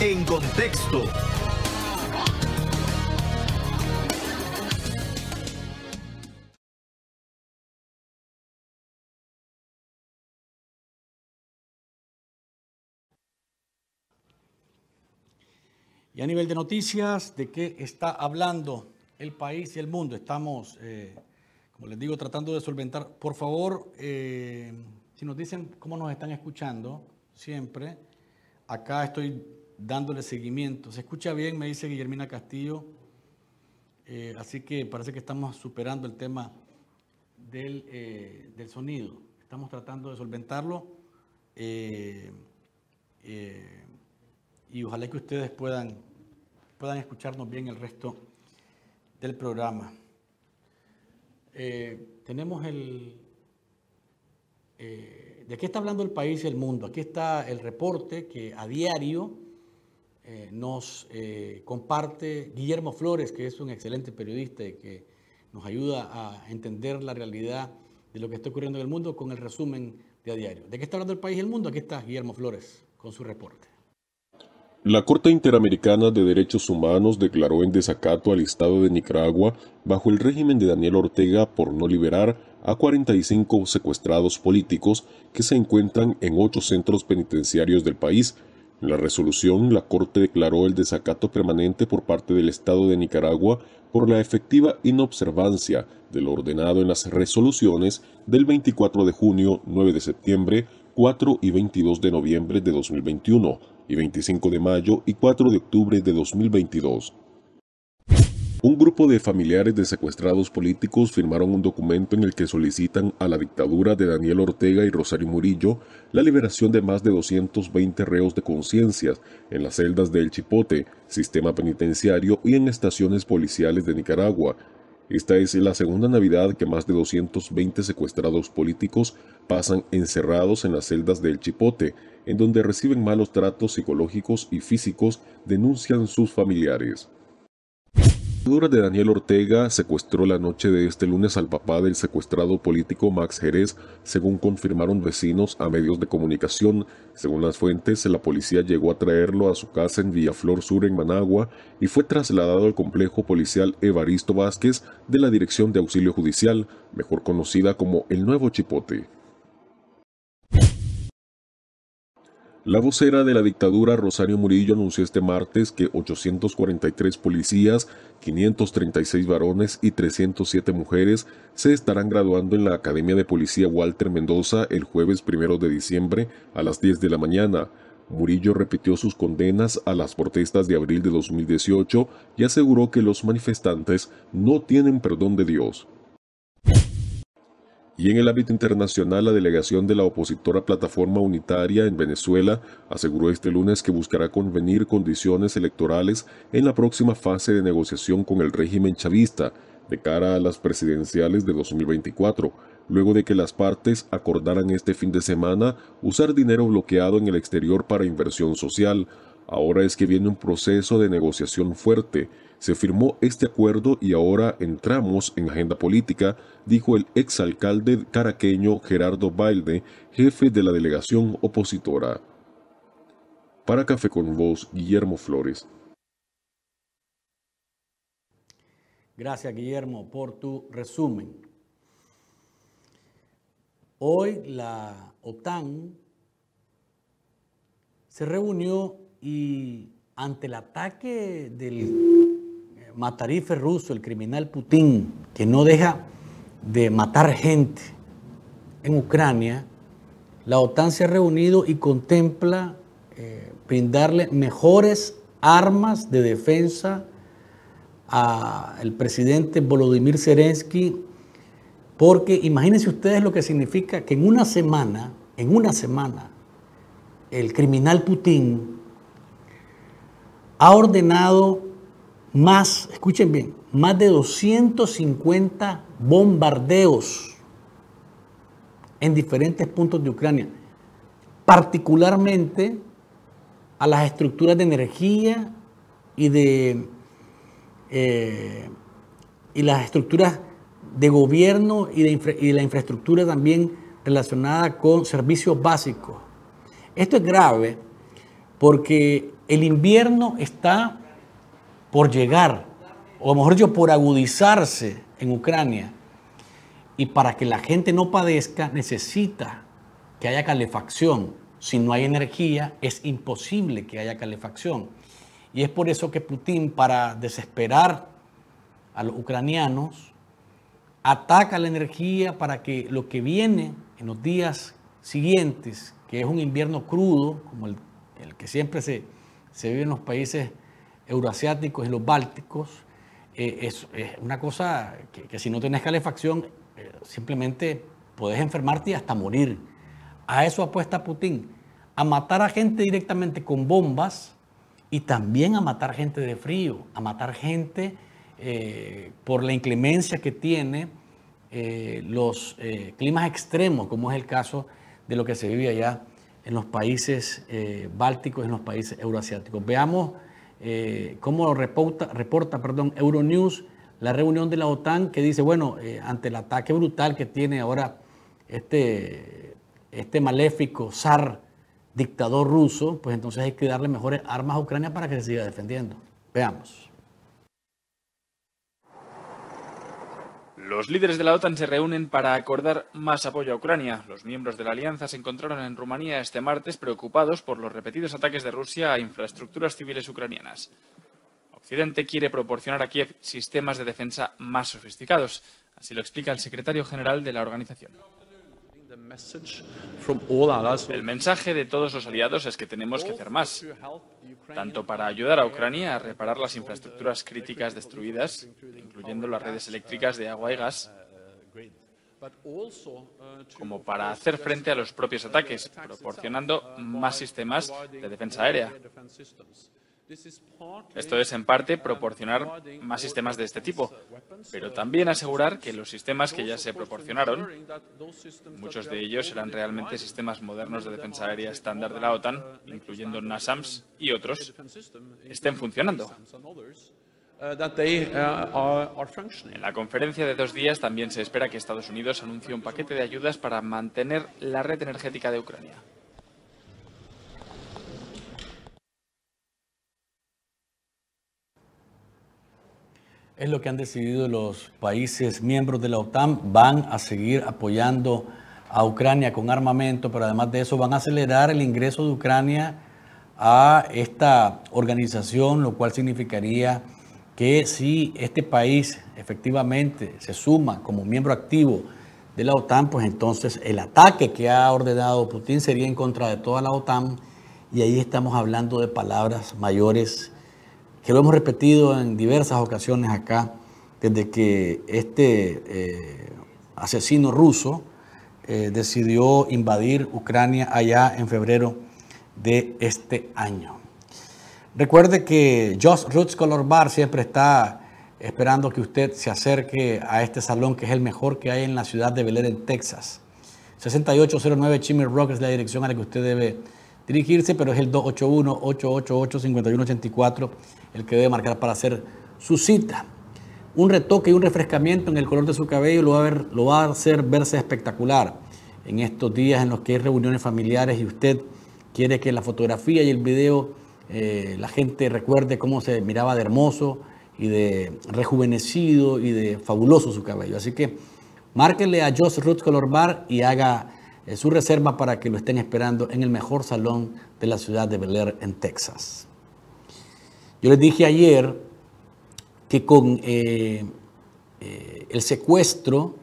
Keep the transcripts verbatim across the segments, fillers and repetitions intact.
En Contexto. Y a nivel de noticias, ¿de qué está hablando el país y el mundo? Estamos, eh, como les digo, tratando de solventar. Por favor, eh, si nos dicen cómo nos están escuchando, siempre, acá estoy dándole seguimiento. ¿Se escucha bien? Me dice Guillermina Castillo. Eh, así que parece que estamos superando el tema del, eh, del sonido. Estamos tratando de solventarlo. Eh, eh, y ojalá que ustedes puedan, puedan escucharnos bien el resto del programa. Eh, tenemos el... Eh, ¿De qué está hablando el país y el mundo? Aquí está el reporte que a diario eh, nos eh, comparte Guillermo Flores, que es un excelente periodista y que nos ayuda a entender la realidad de lo que está ocurriendo en el mundo con el resumen de a diario. ¿De qué está hablando el país y el mundo? Aquí está Guillermo Flores con su reporte. La Corte Interamericana de Derechos Humanos declaró en desacato al Estado de Nicaragua bajo el régimen de Daniel Ortega por no liberar a cuarenta y cinco secuestrados políticos que se encuentran en ocho centros penitenciarios del país. En la resolución, la Corte declaró el desacato permanente por parte del Estado de Nicaragua por la efectiva inobservancia de lo ordenado en las resoluciones del veinticuatro de junio, nueve de septiembre, cuatro y veintidós de noviembre de dos mil veintiuno y veinticinco de mayo y cuatro de octubre de dos mil veintidós. Un grupo de familiares de secuestrados políticos firmaron un documento en el que solicitan a la dictadura de Daniel Ortega y Rosario Murillo la liberación de más de doscientos veinte reos de conciencias en las celdas del Chipote, sistema penitenciario y en estaciones policiales de Nicaragua. Esta es la segunda Navidad que más de doscientos veinte secuestrados políticos pasan encerrados en las celdas del Chipote, en donde reciben malos tratos psicológicos y físicos, denuncian sus familiares. La dictadura de Daniel Ortega secuestró la noche de este lunes al papá del secuestrado político Max Jerez, según confirmaron vecinos a medios de comunicación. Según las fuentes, la policía llegó a traerlo a su casa en Villaflor Sur, en Managua, y fue trasladado al complejo policial Evaristo Vázquez de la Dirección de Auxilio Judicial, mejor conocida como el Nuevo Chipote. La vocera de la dictadura, Rosario Murillo, anunció este martes que ochocientos cuarenta y tres policías, quinientos treinta y seis varones y trescientas siete mujeres se estarán graduando en la Academia de Policía Walter Mendoza el jueves primero de diciembre a las diez de la mañana. Murillo repitió sus condenas a las protestas de abril de dos mil dieciocho y aseguró que los manifestantes no tienen perdón de Dios. Y en el ámbito internacional, la delegación de la opositora Plataforma Unitaria en Venezuela aseguró este lunes que buscará convenir condiciones electorales en la próxima fase de negociación con el régimen chavista de cara a las presidenciales de dos mil veinticuatro, luego de que las partes acordaran este fin de semana usar dinero bloqueado en el exterior para inversión social. Ahora es que viene un proceso de negociación fuerte. Se firmó este acuerdo y ahora entramos en agenda política, dijo el exalcalde caraqueño Gerardo Bailde, jefe de la delegación opositora. Para Café con Voz, Guillermo Flores. Gracias, Guillermo, por tu resumen. Hoy la OTAN se reunió y ante el ataque del matarife ruso, el criminal Putin, que no deja de matar gente en Ucrania, la OTAN se ha reunido y contempla eh, brindarle mejores armas de defensa al presidente Volodymyr Zelensky, porque imagínense ustedes lo que significa que en una semana, en una semana, el criminal Putin ha ordenado más, escuchen bien, más de doscientos cincuenta bombardeos en diferentes puntos de Ucrania, particularmente a las estructuras de energía y de eh, y las estructuras de gobierno y de, infra, y de la infraestructura también relacionada con servicios básicos. Esto es grave porque el invierno está por llegar, o mejor dicho, por agudizarse en Ucrania. Y para que la gente no padezca, necesita que haya calefacción. Si no hay energía, es imposible que haya calefacción. Y es por eso que Putin, para desesperar a los ucranianos, ataca la energía para que lo que viene en los días siguientes, que es un invierno crudo, como el, el que siempre se, se vive en los países euroasiáticos y los bálticos, eh, es, es una cosa que, que si no tenés calefacción, eh, simplemente podés enfermarte y hasta morir. A eso apuesta Putin, a matar a gente directamente con bombas y también a matar gente de frío, a matar gente eh, por la inclemencia que tiene eh, los eh, climas extremos, como es el caso de lo que se vive allá en los países eh, bálticos, en los países euroasiáticos. Veamos eh, cómo reporta, reporta perdón, Euronews la reunión de la OTAN, que dice, bueno, eh, ante el ataque brutal que tiene ahora este, este maléfico zar dictador ruso, pues entonces hay que darle mejores armas a Ucrania para que se siga defendiendo. Veamos. Los líderes de la OTAN se reúnen para acordar más apoyo a Ucrania. Los miembros de la alianza se encontraron en Rumanía este martes preocupados por los repetidos ataques de Rusia a infraestructuras civiles ucranianas. Occidente quiere proporcionar a Kiev sistemas de defensa más sofisticados. Así lo explica el secretario general de la organización. El mensaje de todos los aliados es que tenemos que hacer más, tanto para ayudar a Ucrania a reparar las infraestructuras críticas destruidas, incluyendo las redes eléctricas de agua y gas, como para hacer frente a los propios ataques, proporcionando más sistemas de defensa aérea. Esto es, en parte, proporcionar más sistemas de este tipo, pero también asegurar que los sistemas que ya se proporcionaron, muchos de ellos eran realmente sistemas modernos de defensa aérea estándar de la OTAN, incluyendo NASAMS y otros, estén funcionando. En la conferencia de dos días también se espera que Estados Unidos anuncie un paquete de ayudas para mantener la red energética de Ucrania. Es lo que han decidido los países miembros de la OTAN. Van a seguir apoyando a Ucrania con armamento, pero además de eso van a acelerar el ingreso de Ucrania a esta organización, lo cual significaría que si este país efectivamente se suma como miembro activo de la OTAN, pues entonces el ataque que ha ordenado Putin sería en contra de toda la OTAN, y ahí estamos hablando de palabras mayores que lo hemos repetido en diversas ocasiones acá, desde que este eh, asesino ruso eh, decidió invadir Ucrania allá en febrero de este año. Recuerde que Just Roots Color Bar siempre está esperando que usted se acerque a este salón, que es el mejor que hay en la ciudad de Bel Air, en Texas. sesenta y ocho cero nueve Chimney Rock es la dirección a la que usted debe dirigirse, pero es el dos ocho uno, ocho ocho ocho, cinco uno ocho cuatro el que debe marcar para hacer su cita. Un retoque y un refrescamiento en el color de su cabello lo va a, ver, lo va a hacer verse espectacular en estos días en los que hay reuniones familiares y usted quiere que la fotografía y el video eh, la gente recuerde cómo se miraba de hermoso y de rejuvenecido y de fabuloso su cabello. Así que márquele a Just Roots Color Bar y haga eh, su reserva para que lo estén esperando en el mejor salón de la ciudad de Bel Air, en Texas. Yo les dije ayer que con eh, eh, el secuestro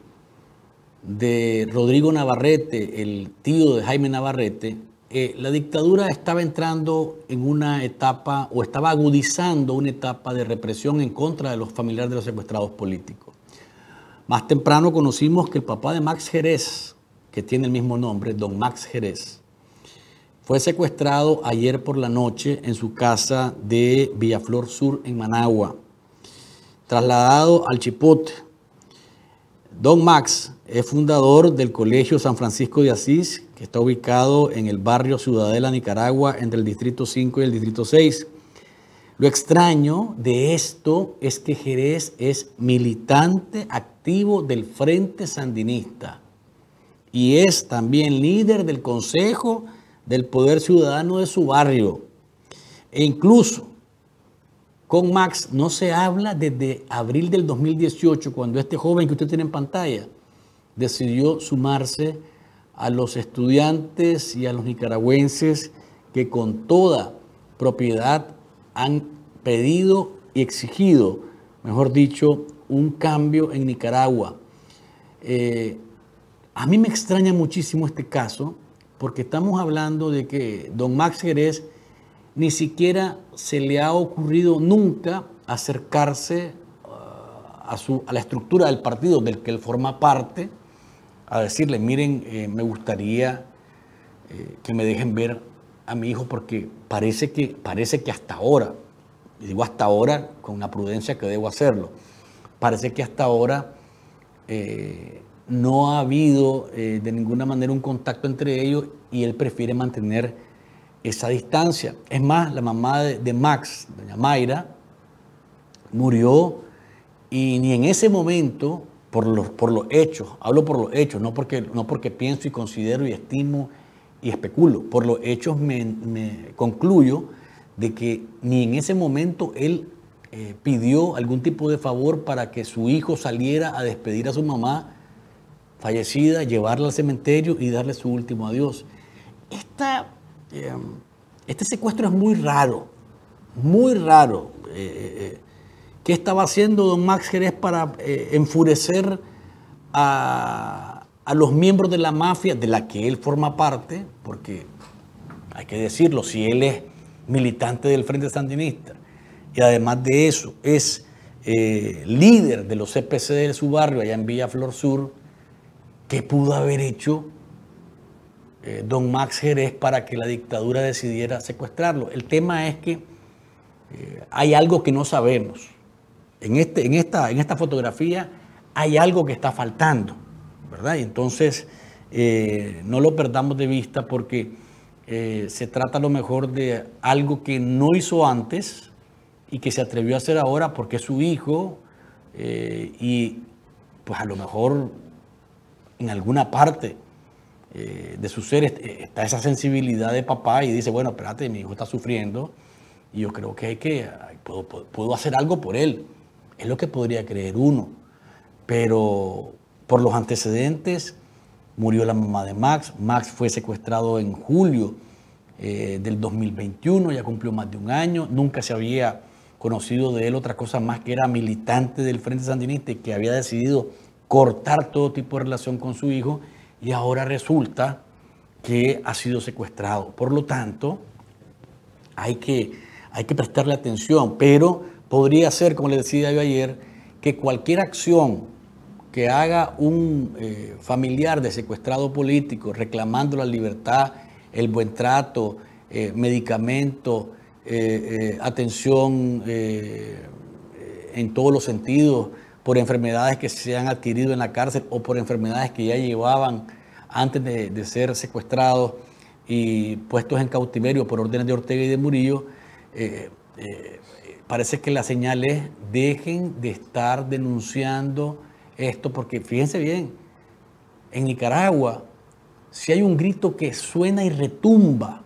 de Rodrigo Navarrete, el tío de Jaime Navarrete, eh, la dictadura estaba entrando en una etapa, o estaba agudizando una etapa de represión en contra de los familiares de los secuestrados políticos. Más temprano conocimos que el papá de Max Jerez, que tiene el mismo nombre, don Max Jerez, fue secuestrado ayer por la noche en su casa de Villaflor Sur, en Managua, trasladado al Chipote. Don Max es fundador del Colegio San Francisco de Asís, que está ubicado en el barrio Ciudadela, Nicaragua, entre el Distrito cinco y el Distrito seis. Lo extraño de esto es que Jerez es militante activo del Frente Sandinista y es también líder del Consejo del Poder Ciudadano de su barrio. E incluso con Max no se habla desde abril del dos mil dieciocho, cuando este joven que usted tiene en pantalla decidió sumarse a los estudiantes y a los nicaragüenses que con toda propiedad han pedido y exigido, mejor dicho, un cambio en Nicaragua. Eh, a mí me extraña muchísimo este caso, porque estamos hablando de que don Max Jerez ni siquiera se le ha ocurrido nunca acercarse uh, a, su, a la estructura del partido del que él forma parte, a decirle, miren, eh, me gustaría eh, que me dejen ver a mi hijo, porque parece que, parece que hasta ahora, y digo hasta ahora con la prudencia que debo hacerlo, parece que hasta ahora eh, no ha habido eh, de ninguna manera un contacto entre ellos y él prefiere mantener esa distancia. Es más, la mamá de, de Max, doña Mayra, murió y ni en ese momento, por los, por los hechos, hablo por los hechos, no porque, no porque pienso y considero y estimo y especulo, por los hechos me, me concluyo de que ni en ese momento él eh, pidió algún tipo de favor para que su hijo saliera a despedir a su mamá fallecida, llevarla al cementerio y darle su último adiós. Esta, eh, este secuestro es muy raro, muy raro. Eh, eh, ¿Qué estaba haciendo don Max Jerez para eh, enfurecer a, a los miembros de la mafia de la que él forma parte? Porque hay que decirlo, si él es militante del Frente Sandinista y además de eso es eh, líder de los C P C de su barrio allá en Villa Flor Sur, ¿qué pudo haber hecho eh, don Max Jerez para que la dictadura decidiera secuestrarlo? El tema es que eh, hay algo que no sabemos. En, este, en, esta, en esta fotografía hay algo que está faltando, ¿verdad? Y entonces eh, no lo perdamos de vista, porque eh, se trata a lo mejor de algo que no hizo antes y que se atrevió a hacer ahora porque es su hijo eh, y pues a lo mejor en alguna parte eh, de su ser está esa sensibilidad de papá y dice, bueno, espérate, mi hijo está sufriendo y yo creo que hay que, puedo, puedo hacer algo por él. Es lo que podría creer uno, pero por los antecedentes murió la mamá de Max. Max fue secuestrado en julio eh, del dos mil veintiuno, ya cumplió más de un año. Nunca se había conocido de él otra cosa más que era militante del Frente Sandinista y que había decidido cortar todo tipo de relación con su hijo, y ahora resulta que ha sido secuestrado. Por lo tanto, hay que, hay que prestarle atención, pero podría ser, como le decía yo ayer, que cualquier acción que haga un eh, familiar de secuestrado político reclamando la libertad, el buen trato, eh, medicamento, eh, eh, atención eh, en todos los sentidos, por enfermedades que se han adquirido en la cárcel o por enfermedades que ya llevaban antes de, de ser secuestrados y puestos en cautiverio por órdenes de Ortega y de Murillo, eh, eh, parece que la señal es: dejen de estar denunciando esto, porque fíjense bien, en Nicaragua, si hay un grito que suena y retumba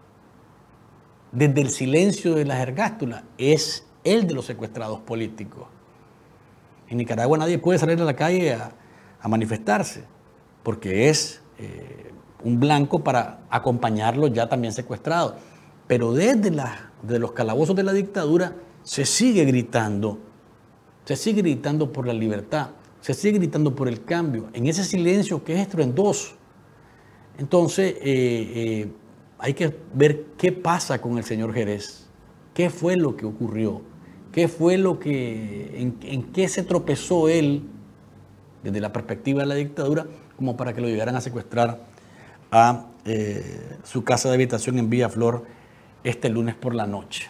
desde el silencio de las ergástulas, es el de los secuestrados políticos. En Nicaragua nadie puede salir a la calle a, a manifestarse, porque es eh, un blanco para acompañarlos ya también secuestrados. Pero desde la, de los calabozos de la dictadura se sigue gritando, se sigue gritando por la libertad, se sigue gritando por el cambio, en ese silencio que es estruendoso. Entonces, eh, eh, hay que ver qué pasa con el señor Jerez, qué fue lo que ocurrió, qué fue lo que, en, en qué se tropezó él desde la perspectiva de la dictadura, como para que lo llegaran a secuestrar a eh, su casa de habitación en Villa Flor este lunes por la noche.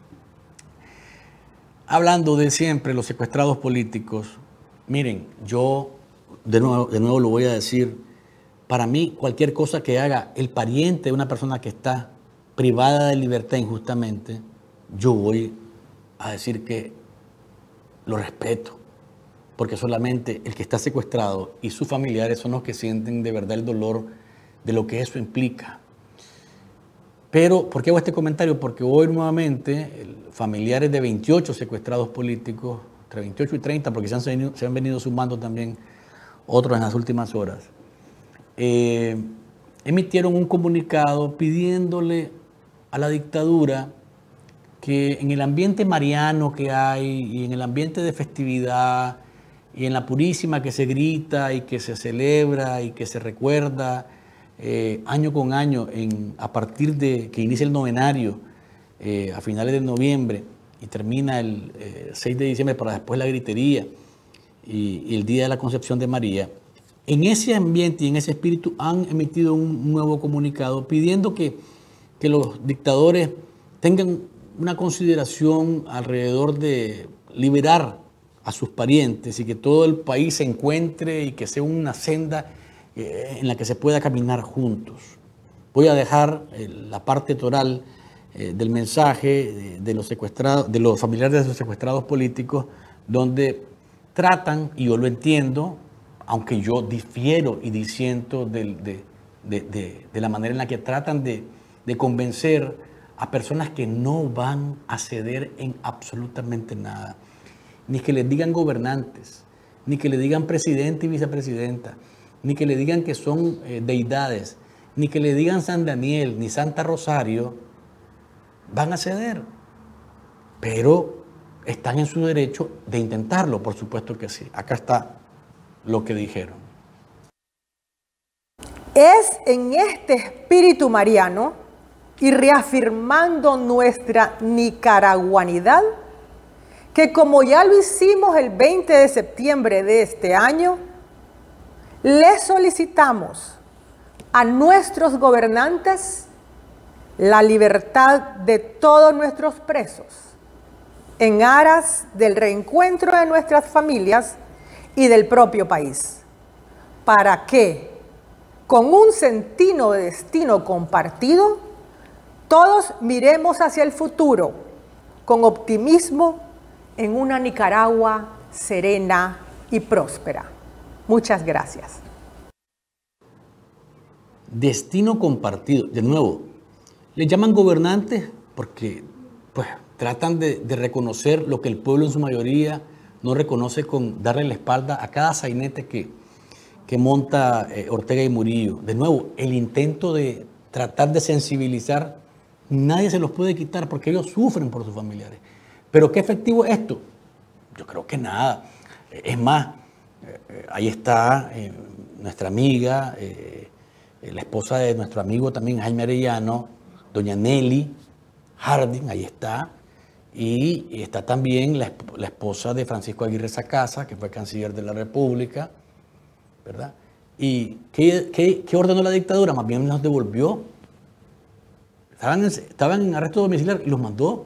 Hablando de siempre los secuestrados políticos, miren, yo de nuevo, de nuevo lo voy a decir, para mí cualquier cosa que haga el pariente de una persona que está privada de libertad injustamente, yo voy a decir que lo respeto, porque solamente el que está secuestrado y sus familiares son los que sienten de verdad el dolor de lo que eso implica. Pero, ¿por qué hago este comentario? Porque hoy nuevamente el, familiares de veintiocho secuestrados políticos, entre veintiocho y treinta, porque se han, venido, se han venido sumando también otros en las últimas horas, eh, emitieron un comunicado pidiéndole a la dictadura que en el ambiente mariano que hay y en el ambiente de festividad y en la purísima que se grita y que se celebra y que se recuerda eh, año con año en, a partir de que inicia el novenario eh, a finales de noviembre y termina el eh, seis de diciembre para después la gritería y, y el Día de la Concepción de María, en ese ambiente y en ese espíritu han emitido un nuevo comunicado pidiendo que, que los dictadores tengan una consideración alrededor de liberar a sus parientes y que todo el país se encuentre y que sea una senda eh, en la que se pueda caminar juntos. Voy a dejar eh, la parte toral eh, del mensaje de, de, los secuestrados, de los familiares de los secuestrados políticos, donde tratan, y yo lo entiendo, aunque yo difiero y disiento de, de, de, de, de la manera en la que tratan de, de convencer a personas que no van a ceder en absolutamente nada. Ni que les digan gobernantes, ni que le digan presidente y vicepresidenta, ni que le digan que son eh, deidades, ni que le digan San Daniel, ni Santa Rosario, van a ceder. Pero están en su derecho de intentarlo, por supuesto que sí. Acá está lo que dijeron. Es en este espíritu mariano y reafirmando nuestra nicaraguanidad que, como ya lo hicimos el veinte de septiembre de este año, le solicitamos a nuestros gobernantes la libertad de todos nuestros presos en aras del reencuentro de nuestras familias y del propio país, para que, con un sentido de destino compartido, todos miremos hacia el futuro con optimismo en una Nicaragua serena y próspera. Muchas gracias. Destino compartido. De nuevo, le llaman gobernantes porque pues, tratan de, de reconocer lo que el pueblo en su mayoría no reconoce, con darle la espalda a cada sainete que, que monta eh, Ortega y Murillo. De nuevo, el intento de tratar de sensibilizar, nadie se los puede quitar porque ellos sufren por sus familiares. ¿Pero qué efectivo es esto? Yo creo que nada. Es más, eh, ahí está eh, nuestra amiga, eh, la esposa de nuestro amigo también Jaime Arellano, doña Nelly Harding, ahí está. Y está también la, la esposa de Francisco Aguirre Sacasa, que fue canciller de la República, ¿verdad? ¿Y qué, qué, qué ordenó la dictadura? Más bien nos devolvió. Estaban en, estaban en arresto domiciliario y los mandó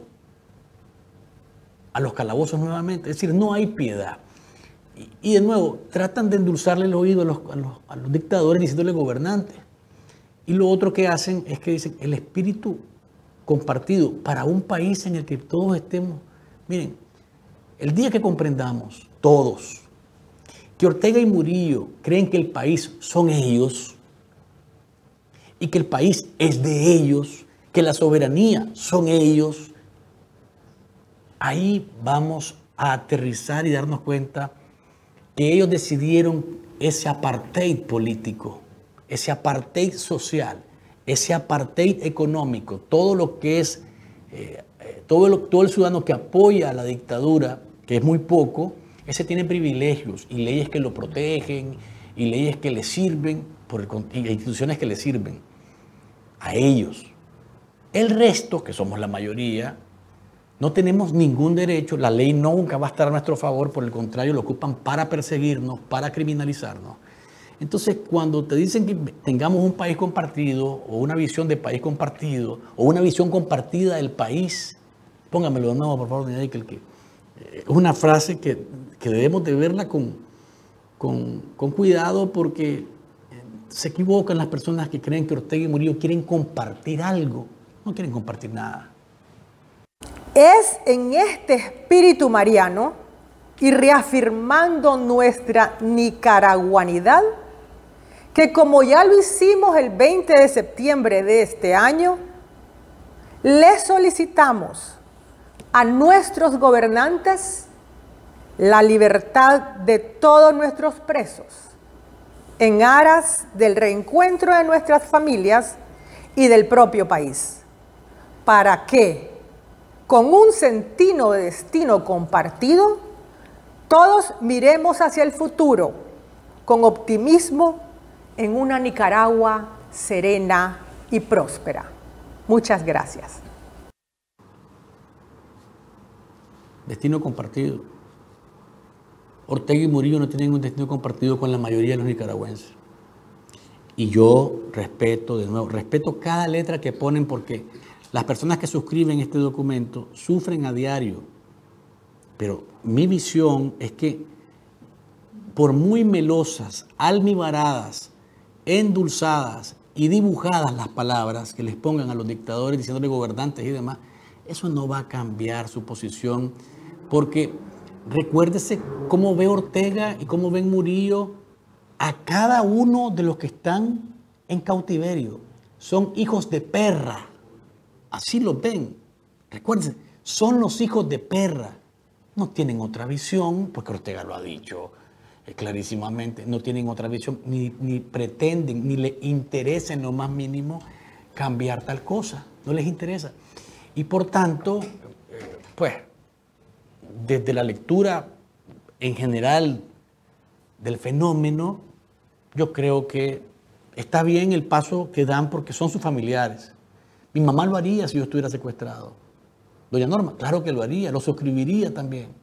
a los calabozos nuevamente. Es decir, no hay piedad. Y, y de nuevo, tratan de endulzarle el oído a los, a los, a los dictadores diciéndole gobernantes. Y lo otro que hacen es que dicen el espíritu compartido para un país en el que todos estemos. Miren, el día que comprendamos todos que Ortega y Murillo creen que el país son ellos y que el país es de ellos, que la soberanía son ellos, ahí vamos a aterrizar y darnos cuenta que ellos decidieron ese apartheid político, ese apartheid social, ese apartheid económico, todo lo que es, eh, todo, lo, todo el ciudadano que apoya a la dictadura, que es muy poco, ese tiene privilegios y leyes que lo protegen y leyes que le sirven, por el, y instituciones que le sirven a ellos. El resto, que somos la mayoría, no tenemos ningún derecho, la ley nunca va a estar a nuestro favor, por el contrario, lo ocupan para perseguirnos, para criminalizarnos. Entonces, cuando te dicen que tengamos un país compartido o una visión de país compartido o una visión compartida del país, póngamelo de nuevo, por favor, que, que es una frase que, que debemos de verla con, con, con cuidado, porque se equivocan las personas que creen que Ortega y Murillo quieren compartir algo. No quieren compartir nada. Es en este espíritu mariano y reafirmando nuestra nicaraguanidad que, como ya lo hicimos el veinte de septiembre de este año, le solicitamos a nuestros gobernantes la libertad de todos nuestros presos en aras del reencuentro de nuestras familias y del propio país, para que, con un sentido de destino compartido, todos miremos hacia el futuro con optimismo en una Nicaragua serena y próspera. Muchas gracias. Destino compartido. Ortega y Murillo no tienen un destino compartido con la mayoría de los nicaragüenses. Y yo respeto, de nuevo, respeto cada letra que ponen, porque las personas que suscriben este documento sufren a diario. Pero mi visión es que, por muy melosas, almibaradas, endulzadas y dibujadas las palabras que les pongan a los dictadores diciéndole gobernantes y demás, eso no va a cambiar su posición, porque recuérdese cómo ve Ortega y cómo ven Murillo a cada uno de los que están en cautiverio. Son hijos de perra, así los ven. Recuérdense, son los hijos de perra. No tienen otra visión, porque Ortega lo ha dicho clarísimamente, no tienen otra visión, ni, ni pretenden, ni les interesa en lo más mínimo cambiar tal cosa, no les interesa. Y por tanto, pues, desde la lectura en general del fenómeno, yo creo que está bien el paso que dan porque son sus familiares. Mi mamá lo haría si yo estuviera secuestrado. Doña Norma, claro que lo haría, lo suscribiría también.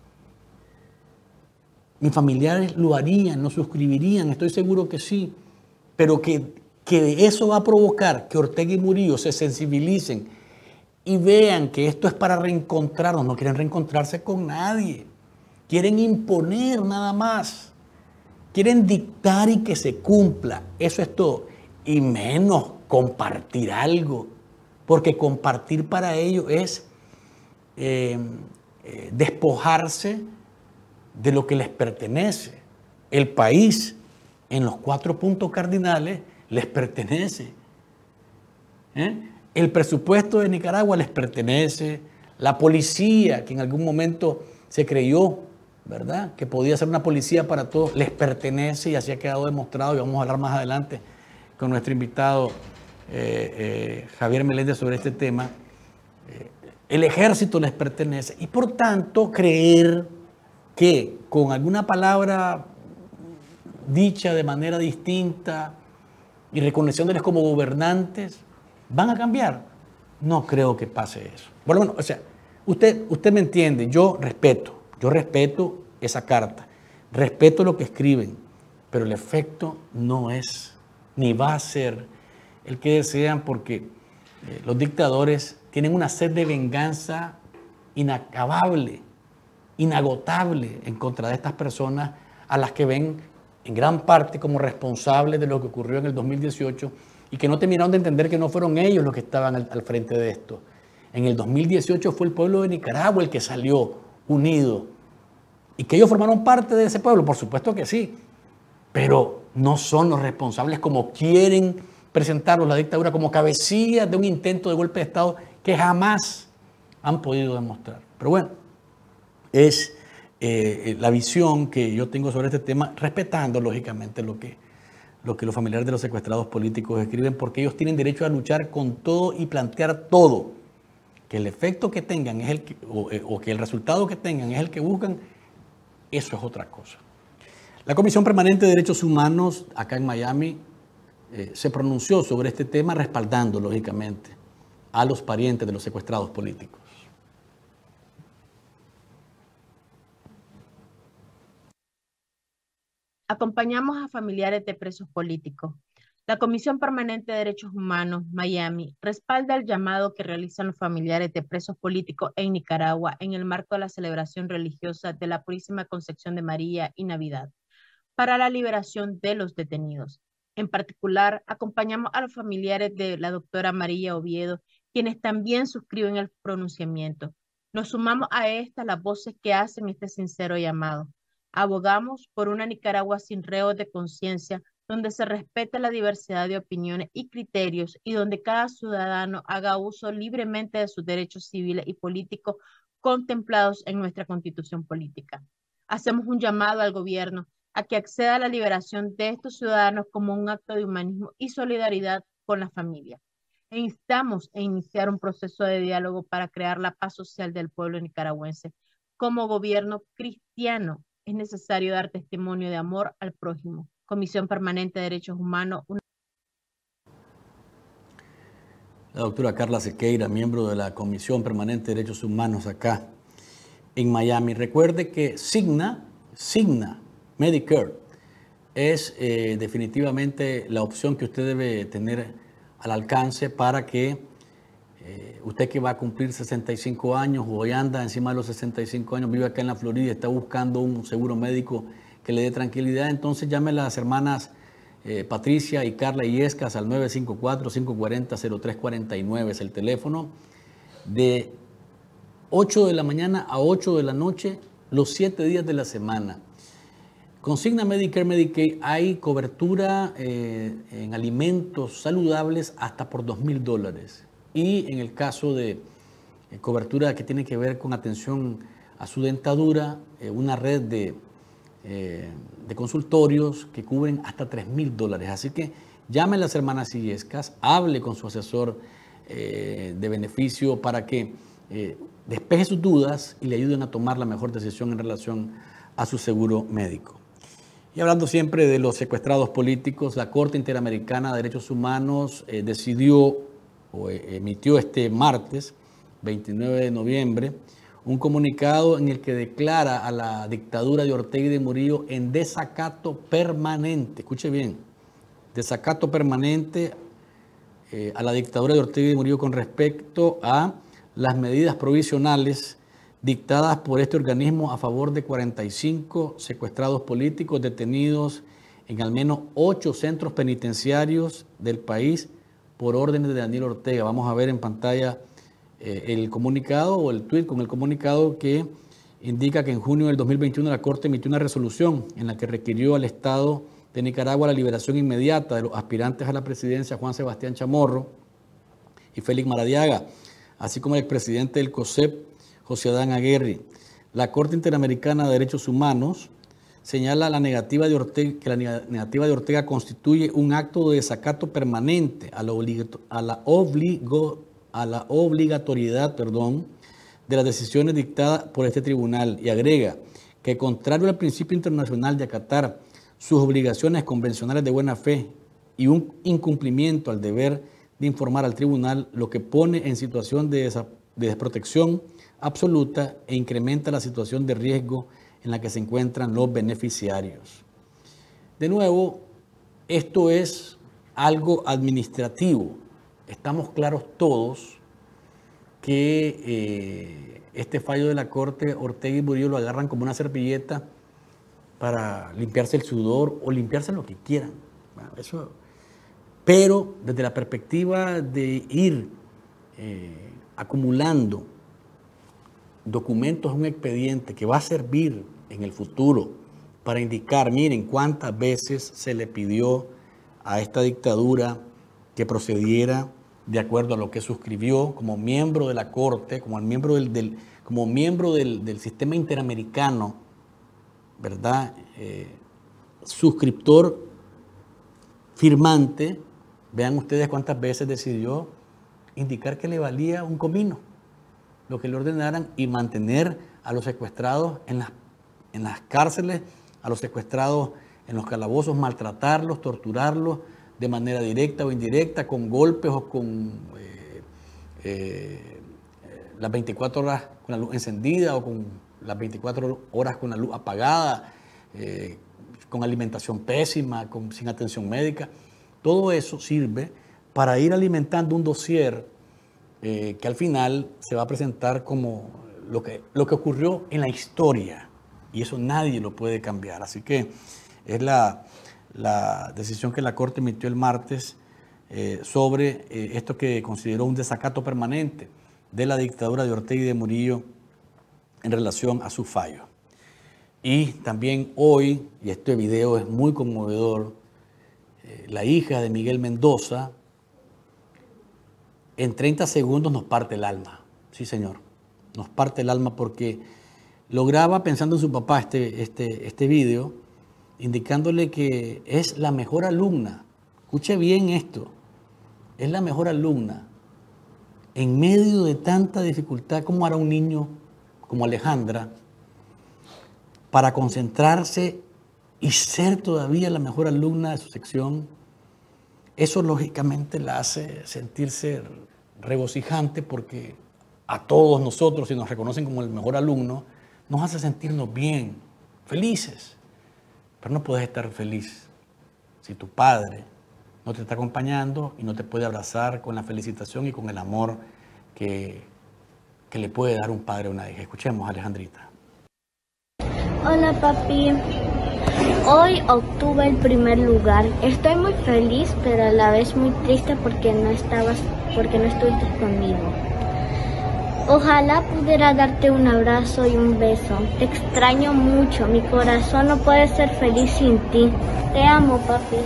Mis familiares lo harían, lo suscribirían, estoy seguro que sí. Pero que, que eso va a provocar que Ortega y Murillo se sensibilicen y vean que esto es para reencontrarnos. No quieren reencontrarse con nadie. Quieren imponer nada más. Quieren dictar y que se cumpla. Eso es todo. Y menos compartir algo. Porque compartir para ellos es eh, eh, despojarse de lo que les pertenece. El país, en los cuatro puntos cardinales, les pertenece. ¿Eh? El presupuesto de Nicaragua les pertenece. La policía, que en algún momento se creyó, ¿verdad?, que podía ser una policía para todos, les pertenece, y así ha quedado demostrado, y vamos a hablar más adelante con nuestro invitado eh, eh, Javier Meléndez sobre este tema. Eh, el ejército les pertenece, y por tanto creer que con alguna palabra dicha de manera distinta y reconociéndoles como gobernantes, ¿van a cambiar? No creo que pase eso. Bueno, bueno, o sea, usted, usted me entiende, yo respeto, yo respeto esa carta, respeto lo que escriben, pero el efecto no es, ni va a ser el que desean, porque eh, los dictadores tienen una sed de venganza inacabable, inagotable en contra de estas personas a las que ven en gran parte como responsables de lo que ocurrió en el dos mil dieciocho y que no terminaron de entender que no fueron ellos los que estaban al, al frente de esto. En el dos mil dieciocho fue el pueblo de Nicaragua el que salió unido, y que ellos formaron parte de ese pueblo, por supuesto que sí, pero no son los responsables como quieren presentarlos la dictadura, como cabecillas de un intento de golpe de Estado que jamás han podido demostrar. Pero bueno, es eh, la visión que yo tengo sobre este tema, respetando lógicamente lo que, lo que los familiares de los secuestrados políticos escriben, porque ellos tienen derecho a luchar con todo y plantear todo. Que el efecto que tengan es el que, o, o que el resultado que tengan es el que buscan, eso es otra cosa. La Comisión Permanente de Derechos Humanos acá en Miami eh, se pronunció sobre este tema, respaldando lógicamente a los parientes de los secuestrados políticos. Acompañamos a familiares de presos políticos. La Comisión Permanente de Derechos Humanos, Miami, respalda el llamado que realizan los familiares de presos políticos en Nicaragua en el marco de la celebración religiosa de la Purísima Concepción de María y Navidad, para la liberación de los detenidos. En particular, acompañamos a los familiares de la doctora María Oviedo, quienes también suscriben el pronunciamiento. Nos sumamos a estas las voces que hacen este sincero llamado. Abogamos por una Nicaragua sin reos de conciencia, donde se respete la diversidad de opiniones y criterios y donde cada ciudadano haga uso libremente de sus derechos civiles y políticos contemplados en nuestra Constitución política. Hacemos un llamado al gobierno a que acceda a la liberación de estos ciudadanos como un acto de humanismo y solidaridad con la familia. E instamos a iniciar un proceso de diálogo para crear la paz social del pueblo nicaragüense. Como gobierno cristiano, es necesario dar testimonio de amor al prójimo. Comisión Permanente de Derechos Humanos. Una... La doctora Carla Sequeira, miembro de la Comisión Permanente de Derechos Humanos acá en Miami. Recuerde que Cigna, Cigna Medicare es eh, definitivamente la opción que usted debe tener al alcance para que eh, usted que va a cumplir sesenta y cinco años o hoy anda encima de los sesenta y cinco años, vive acá en la Florida y está buscando un seguro médico que le dé tranquilidad, entonces llame a las hermanas eh, Patricia y Carla Illescas al nueve cinco cuatro, cinco cuatro cero, cero tres cuatro nueve, es el teléfono, de ocho de la mañana a ocho de la noche, los siete días de la semana. Con Cigna Medicare, Medicaid hay cobertura eh, en alimentos saludables hasta por dos mil dólares. Y en el caso de eh, cobertura que tiene que ver con atención a su dentadura, eh, una red de, eh, de consultorios que cubren hasta tres mil dólares. Así que llame a las hermanas Illescas, hable con su asesor eh, de beneficio para que eh, despeje sus dudas y le ayuden a tomar la mejor decisión en relación a su seguro médico. Y hablando siempre de los secuestrados políticos, la Corte Interamericana de Derechos Humanos eh, decidió o eh, emitió este martes, veintinueve de noviembre, un comunicado en el que declara a la dictadura de Ortega y de Murillo en desacato permanente. Escuche bien, desacato permanente eh, a la dictadura de Ortega y de Murillo con respecto a las medidas provisionales dictadas por este organismo a favor de cuarenta y cinco secuestrados políticos detenidos en al menos ocho centros penitenciarios del país por órdenes de Daniel Ortega. Vamos a ver en pantalla eh, el comunicado o el tuit con el comunicado que indica que en junio del dos mil veintiuno la Corte emitió una resolución en la que requirió al Estado de Nicaragua la liberación inmediata de los aspirantes a la presidencia Juan Sebastián Chamorro y Félix Maradiaga, así como el expresidente del COSEP, José Adán Aguirre. La Corte Interamericana de Derechos Humanos señala la negativa de Ortega, que la negativa de Ortega constituye un acto de desacato permanente a la, obligato, a la, obligo, a la obligatoriedad perdón, de las decisiones dictadas por este tribunal y agrega que, contrario al principio internacional de acatar sus obligaciones convencionales de buena fe y un incumplimiento al deber de informar al tribunal, lo que pone en situación de, desa, de desprotección absoluta e incrementa la situación de riesgo en la que se encuentran los beneficiarios. De nuevo, esto es algo administrativo. Estamos claros todos que eh, este fallo de la Corte, Ortega y Murillo lo agarran como una servilleta para limpiarse el sudor o limpiarse lo que quieran. Bueno, eso, pero desde la perspectiva de ir eh, acumulando documentos, un expediente que va a servir en el futuro para indicar, miren, cuántas veces se le pidió a esta dictadura que procediera de acuerdo a lo que suscribió como miembro de la Corte, como miembro del, del, como miembro del, del sistema interamericano, ¿verdad? Eh, suscriptor firmante. Vean ustedes cuántas veces decidió indicar que le valía un comino lo que le ordenaran y mantener a los secuestrados en las, en las cárceles, a los secuestrados en los calabozos, maltratarlos, torturarlos de manera directa o indirecta, con golpes o con eh, eh, las veinticuatro horas con la luz encendida o con las veinticuatro horas con la luz apagada, eh, con alimentación pésima, con, sin atención médica. Todo eso sirve para ir alimentando un dossier Eh, que al final se va a presentar como lo que, lo que ocurrió en la historia, y eso nadie lo puede cambiar. Así que es la, la decisión que la Corte emitió el martes eh, sobre eh, esto que consideró un desacato permanente de la dictadura de Ortega y de Murillo en relación a su fallo. Y también hoy, y este video es muy conmovedor, eh, la hija de Miguel Mendoza, en treinta segundos nos parte el alma. Sí, señor, nos parte el alma porque lograba, pensando en su papá, este, este, este video, indicándole que es la mejor alumna. Escuche bien esto, es la mejor alumna. En medio de tanta dificultad, ¿cómo hará un niño como Alejandra para concentrarse y ser todavía la mejor alumna de su sección? Eso lógicamente la hace sentirse regocijante porque a todos nosotros, si nos reconocen como el mejor alumno, nos hace sentirnos bien, felices. Pero no puedes estar feliz si tu padre no te está acompañando y no te puede abrazar con la felicitación y con el amor que, que le puede dar un padre a una hija. Escuchemos a Alejandrita. Hola papi, hoy obtuve el primer lugar. Estoy muy feliz, pero a la vez muy triste porque no estabas, porque no estuviste conmigo. Ojalá pudiera darte un abrazo y un beso. Te extraño mucho, mi corazón no puede ser feliz sin ti. Te amo, papi.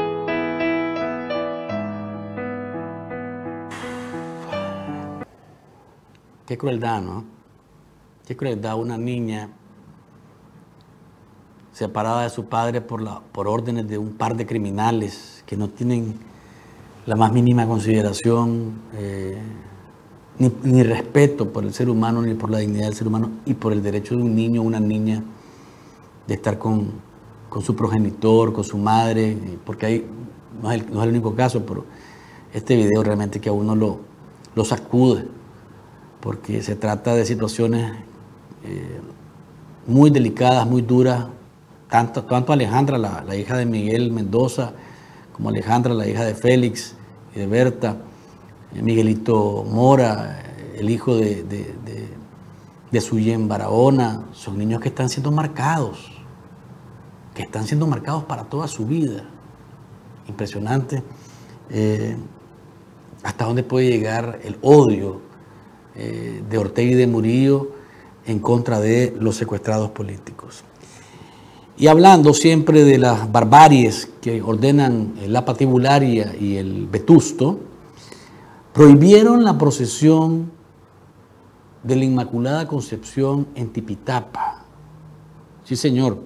Qué crueldad, ¿no? Qué crueldad una niña separada de su padre por, la, por órdenes de un par de criminales que no tienen la más mínima consideración, eh, ni, ni respeto por el ser humano, ni por la dignidad del ser humano, y por el derecho de un niño o una niña de estar con, con su progenitor, con su madre, porque hay, no es el, no es el único caso, pero este video realmente que a uno lo, lo sacude, porque se trata de situaciones eh, muy delicadas, muy duras, tanto, tanto Alejandra, la, la hija de Miguel Mendoza, como Alejandra, la hija de Félix y de Berta, eh, Miguelito Mora, el hijo de, de, de, de Suyen Barahona, son niños que están siendo marcados, que están siendo marcados para toda su vida. Impresionante eh, hasta dónde puede llegar el odio de Ortega y de Murillo en contra de los secuestrados políticos. Y hablando siempre de las barbaries que ordenan la patibularia y el vetusto, prohibieron la procesión de la Inmaculada Concepción en Tipitapa. Sí, señor.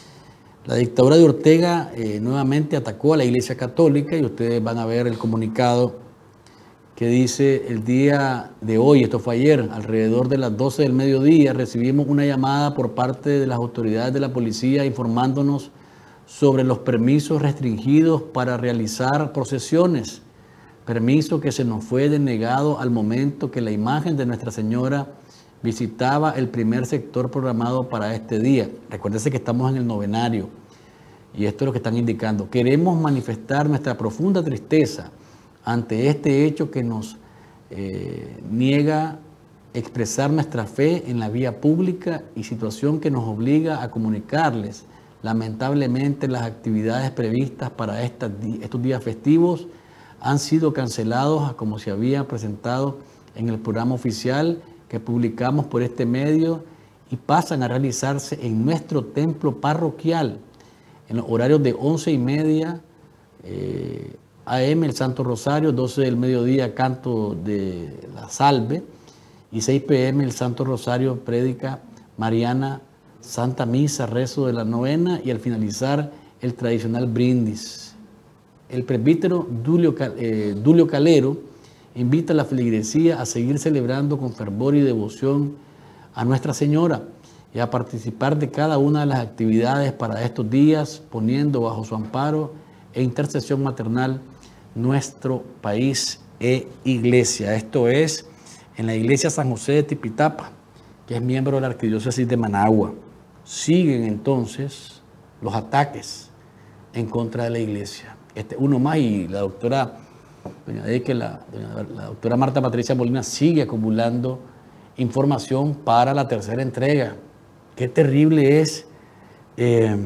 La dictadura de Ortega eh, nuevamente atacó a la Iglesia Católica y ustedes van a ver el comunicado que dice: el día de hoy, esto fue ayer, alrededor de las doce del mediodía, recibimos una llamada por parte de las autoridades de la policía informándonos sobre los permisos restringidos para realizar procesiones, permiso que se nos fue denegado al momento que la imagen de Nuestra Señora visitaba el primer sector programado para este día. Recuérdense que estamos en el novenario y esto es lo que están indicando. Queremos manifestar nuestra profunda tristeza ante este hecho que nos eh, niega expresar nuestra fe en la vía pública y situación que nos obliga a comunicarles lamentablemente las actividades previstas para estas, estos días festivos han sido cancelados a como se había presentado en el programa oficial que publicamos por este medio y pasan a realizarse en nuestro templo parroquial en los horarios de once y media eh, A M el Santo Rosario, doce del mediodía canto de la salve y seis p m el Santo Rosario, prédica mariana, Santa Misa, rezo de la novena y al finalizar el tradicional brindis. El presbítero Dulio, eh, Dulio Calero invita a la feligresía a seguir celebrando con fervor y devoción a Nuestra Señora y a participar de cada una de las actividades para estos días, poniendo bajo su amparo e intercesión maternal nuestro país e iglesia. Esto es en la iglesia San José de Tipitapa, que es miembro de la arquidiócesis de Managua. Siguen entonces los ataques en contra de la iglesia. Este, uno más y la doctora, doña que la, la doctora Marta Patricia Molina sigue acumulando información para la tercera entrega. Qué terrible es eh,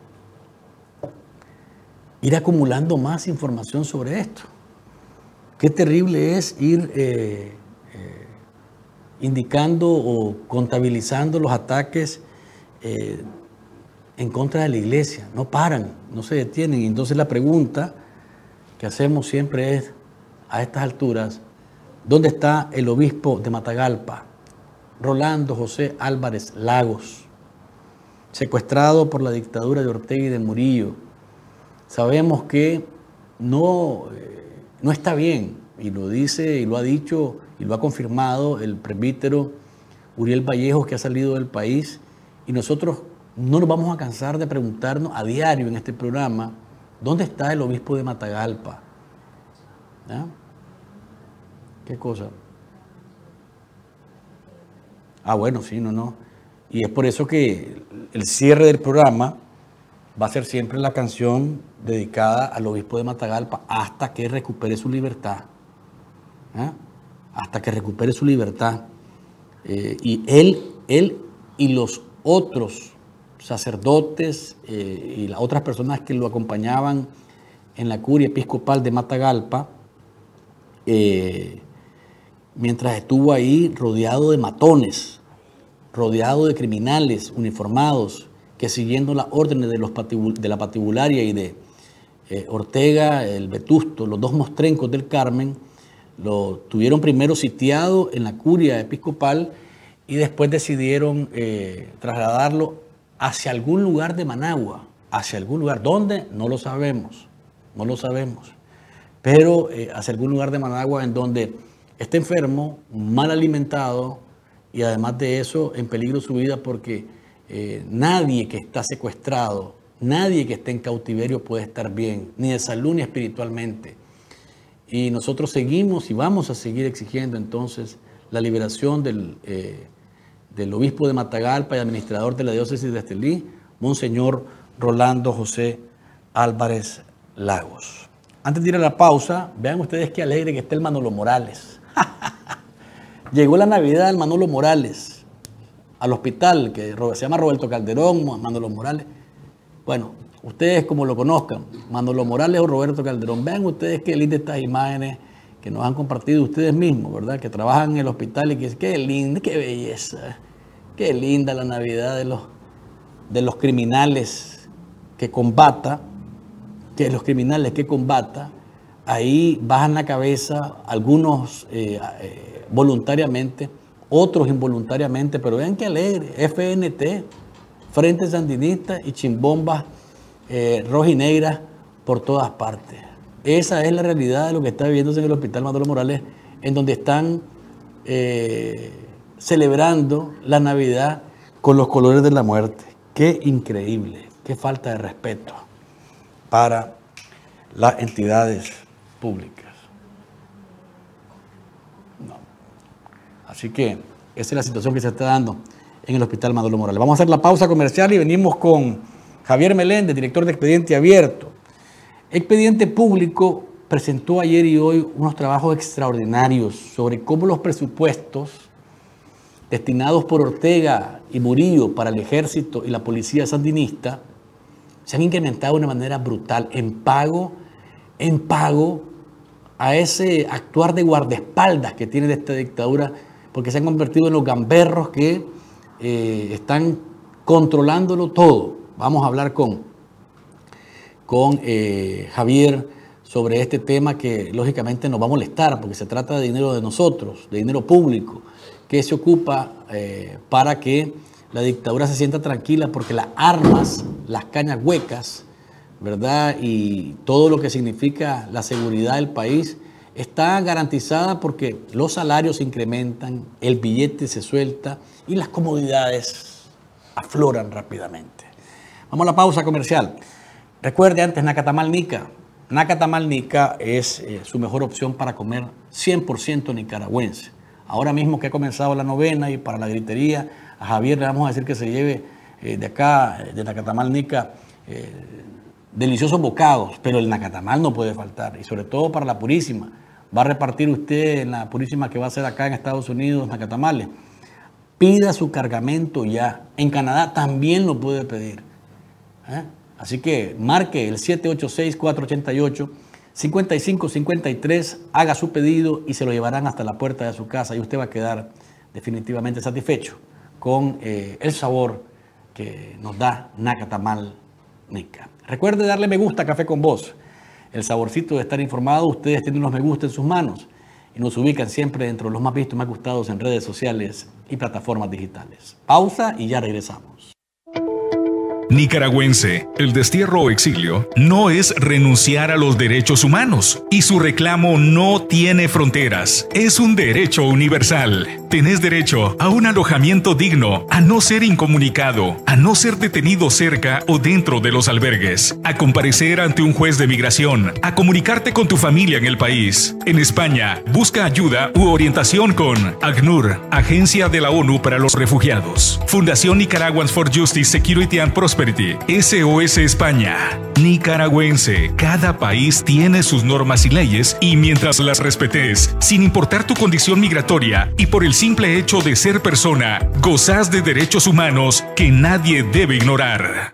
ir acumulando más información sobre esto. Qué terrible es ir eh, eh, indicando o contabilizando los ataques eh, en contra de la iglesia, no paran, no se detienen. Entonces la pregunta que hacemos siempre es, a estas alturas, ¿dónde está el obispo de Matagalpa, Rolando José Álvarez Lagos, secuestrado por la dictadura de Ortega y de Murillo? Sabemos que no, eh, no está bien, y lo dice y lo ha dicho y lo ha confirmado el presbítero Uriel Vallejos, que ha salido del país, y nosotros no nos vamos a cansar de preguntarnos a diario en este programa, ¿dónde está el obispo de Matagalpa? ¿Ah? ¿Qué cosa? Ah, bueno, sí, no, no. Y es por eso que el cierre del programa va a ser siempre la canción dedicada al obispo de Matagalpa hasta que recupere su libertad. ¿Ah? Hasta que recupere su libertad. Eh, y él, él y los otros sacerdotes eh, y las otras personas que lo acompañaban en la curia episcopal de Matagalpa, eh, mientras estuvo ahí rodeado de matones, rodeado de criminales uniformados, que siguiendo las órdenes de, los patibul de la patibularia y de eh, Ortega, el Vetusto, los dos mostrencos del Carmen, lo tuvieron primero sitiado en la curia episcopal y después decidieron eh, trasladarlo hacia algún lugar de Managua, hacia algún lugar. ¿Dónde? No lo sabemos, no lo sabemos. Pero eh, hacia algún lugar de Managua en donde está enfermo, mal alimentado y además de eso en peligro su vida porque eh, nadie que está secuestrado, nadie que esté en cautiverio puede estar bien, ni de salud ni espiritualmente. Y nosotros seguimos y vamos a seguir exigiendo entonces la liberación del, eh, del obispo de Matagalpa y administrador de la diócesis de Estelí, Monseñor Rolando José Álvarez Lagos. Antes de ir a la pausa, vean ustedes qué alegre que está el Manolo Morales. Llegó la Navidad del Manolo Morales al hospital, que se llama Roberto Calderón, Manolo Morales. Bueno, ustedes como lo conozcan, Manolo Morales o Roberto Calderón, vean ustedes qué lindas estas imágenes que nos han compartido ustedes mismos, ¿verdad? Que trabajan en el hospital y que qué linda, qué belleza, qué linda la Navidad de los, de los criminales que combata, que los criminales que combata, ahí bajan la cabeza, algunos eh, eh, voluntariamente, otros involuntariamente, pero vean qué alegre, F N T, Frente Sandinista y chimbombas eh, rojas y negras por todas partes. Esa es la realidad de lo que está viviéndose en el Hospital Manolo Morales, en donde están eh, celebrando la Navidad con los colores de la muerte. Qué increíble, qué falta de respeto para las entidades públicas. No. Así que esa es la situación que se está dando en el Hospital Manolo Morales. Vamos a hacer la pausa comercial y venimos con Javier Meléndez, director de Expediente Abierto. Expediente Público presentó ayer y hoy unos trabajos extraordinarios sobre cómo los presupuestos destinados por Ortega y Murillo para el ejército y la policía sandinista se han incrementado de una manera brutal en pago, en pago a ese actuar de guardaespaldas que tiene de esta dictadura, porque se han convertido en los gamberros que eh, están controlándolo todo. Vamos a hablar con, con eh, Javier sobre este tema que lógicamente nos va a molestar, porque se trata de dinero de nosotros, de dinero público, que se ocupa eh, para que la dictadura se sienta tranquila, porque las armas, las cañas huecas, ¿verdad? Y todo lo que significa la seguridad del país está garantizada porque los salarios se incrementan, el billete se suelta y las comodidades afloran rápidamente. Vamos a la pausa comercial. Recuerde antes, Nacatamal Nica. Nacatamal Nica es eh, su mejor opción para comer cien por ciento nicaragüense. Ahora mismo que ha comenzado la novena y para la gritería, a Javier le vamos a decir que se lleve eh, de acá, de Nacatamal Nica, eh, deliciosos bocados, pero el nacatamal no puede faltar, y sobre todo para la Purísima. Va a repartir usted en la Purísima que va a ser acá en Estados Unidos nacatamales. Pida su cargamento ya. En Canadá también lo puede pedir. ¿Eh? Así que marque el siete ocho seis, cuatro ocho ocho, cinco cinco cinco tres, haga su pedido y se lo llevarán hasta la puerta de su casa y usted va a quedar definitivamente satisfecho con eh, el sabor que nos da Nacatamal Nica. Recuerde darle me gusta a Café con Voz. El saborcito de estar informado, ustedes tienen los me gusta en sus manos y nos ubican siempre dentro de los más vistos y más gustados en redes sociales y plataformas digitales. Pausa y ya regresamos. Nicaragüense, el destierro o exilio no es renunciar a los derechos humanos y su reclamo no tiene fronteras. Es un derecho universal. Tenés derecho a un alojamiento digno, a no ser incomunicado, a no ser detenido cerca o dentro de los albergues, a comparecer ante un juez de migración, a comunicarte con tu familia en el país. En España, busca ayuda u orientación con ACNUR, Agencia de la ONU para los Refugiados, Fundación Nicaraguans for Justice, Security and Prosperity, S O S España. Nicaragüense, cada país tiene sus normas y leyes y mientras las respetes, sin importar tu condición migratoria y por el simple hecho de ser persona, gozás de derechos humanos que nadie debe ignorar.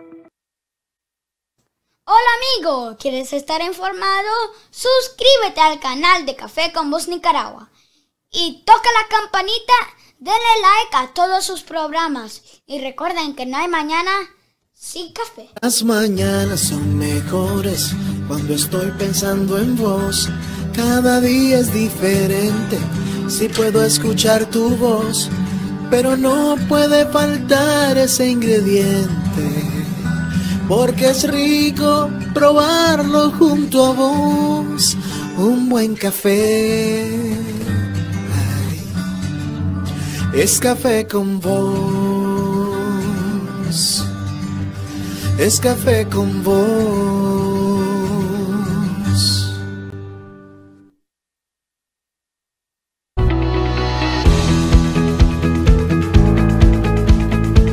Hola amigo, ¿quieres estar informado? Suscríbete al canal de Café con Voz Nicaragua y toca la campanita, denle like a todos sus programas y recuerden que no hay mañana sin café. Las mañanas son mejores cuando estoy pensando en vos. Cada día es diferente si puedo escuchar tu voz, pero no puede faltar ese ingrediente, porque es rico probarlo junto a vos. Un buen café, ay, es Café con Voz. Es Café con Voz.